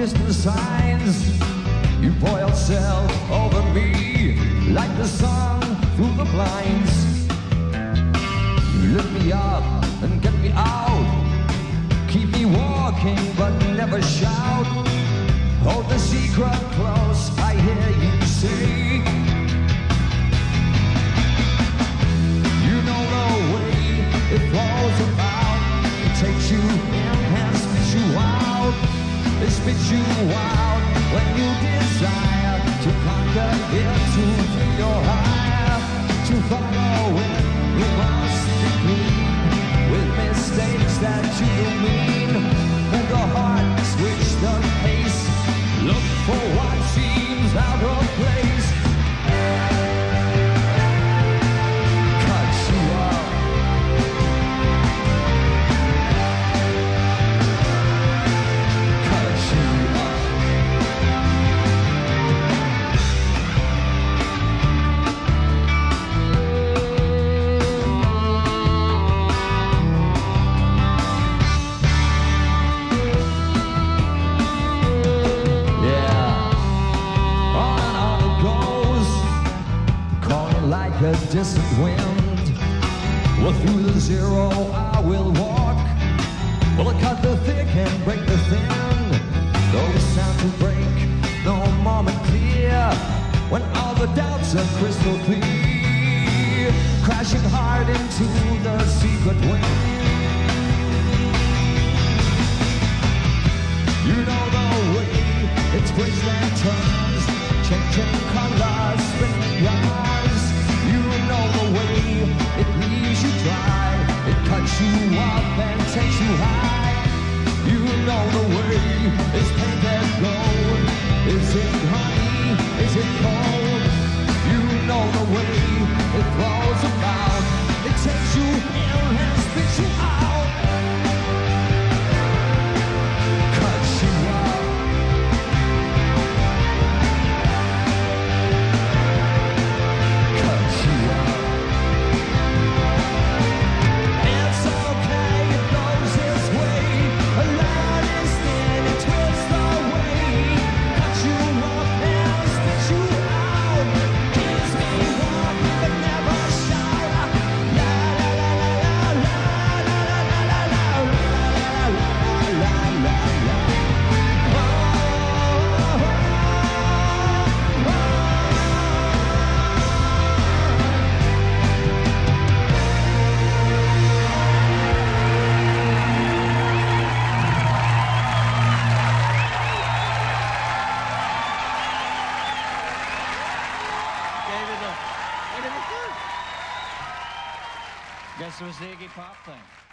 distant signs. You pour yourself over me like the sun through the blinds. You lift me up and get me out, keep me walking but never shout. Hold the secret close, I hear you say. You know the way it flows about. It takes you in and spits you out. It spits you out when you desire to conquer it, to feel your higher, to follow it. You must be clean with mistakes that you don't mean. Move the heart, switch the pace, look for what seems out of place. Cut you up. Cut you up. Like a distant wind, well, through the zero I will walk. Well, I cut the thick and break the thin. Though the sound to break, no moment clear. When all the doubts are crystal clear, crashing hard into the secret wind. You know the way it twists and turns, changing colors, spinning yarns. You know the way it leaves you dry, it cuts you up and takes you high. You know the way it's painted gold. Is it honey? Is it cold? You know the way it flows about. It takes you in and spits you out. Cuts you up. Guess it was the Iggy Pop thing.